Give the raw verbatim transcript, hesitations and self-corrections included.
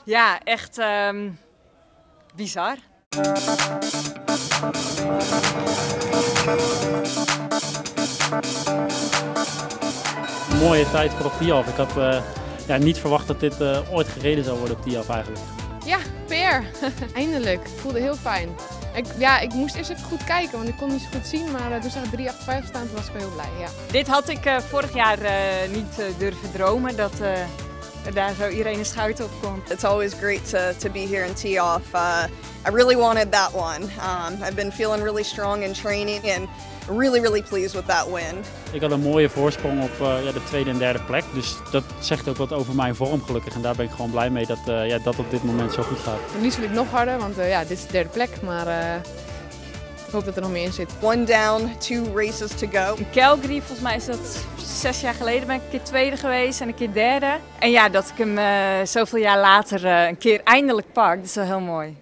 Ja, echt um, bizar. Een mooie tijd voor op Tialf. Ik had uh, ja, niet verwacht dat dit uh, ooit gereden zou worden op Tialf eigenlijk. Ja, P R. Eindelijk. Het voelde heel fijn. Ik, ja, ik moest eerst even goed kijken, want ik kon niet zo goed zien, maar uh, toen zag ik drie achtenvijftig staan, toen was ik wel heel blij. Ja. Dit had ik uh, vorig jaar uh, niet uh, durven dromen, dat uh, daar zo Irene Schouten op komt. It's always great to, to be here in Tialf. Uh, I really wanted that one. Um, I've been feeling really strong in training and really, really pleased with that win. Ik had een mooie voorsprong op uh, ja, de tweede en derde plek, dus dat zegt ook wat over mijn vorm gelukkig. En daar ben ik gewoon blij mee dat uh, ja, dat op dit moment zo goed gaat. Het liefst wil ik nog harder, want uh, ja, dit is de derde plek, maar uh, ik hoop dat er nog meer in zit. One down, two races to go. In Calgary, volgens mij is dat zes jaar geleden, ben ik een keer tweede geweest en een keer derde. En ja, dat ik hem uh, zoveel jaar later uh, een keer eindelijk pak, dat is wel heel mooi.